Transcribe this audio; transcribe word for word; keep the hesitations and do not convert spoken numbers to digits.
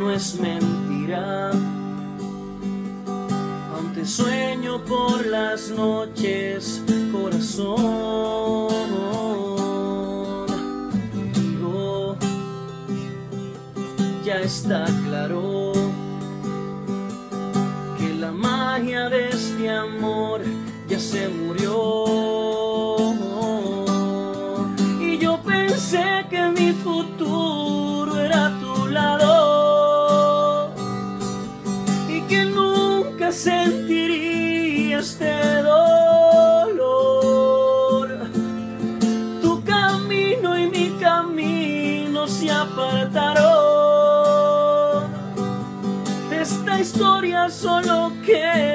no es mentira. Aún te sueño por las noches, corazón. Digo, ya está claro que la magia de este amor ya se murió. Y yo pensé que mi futuro era a tu lado y que nunca sentiría este dolor. Tu camino y mi camino se apartaron. De esta historia solo queda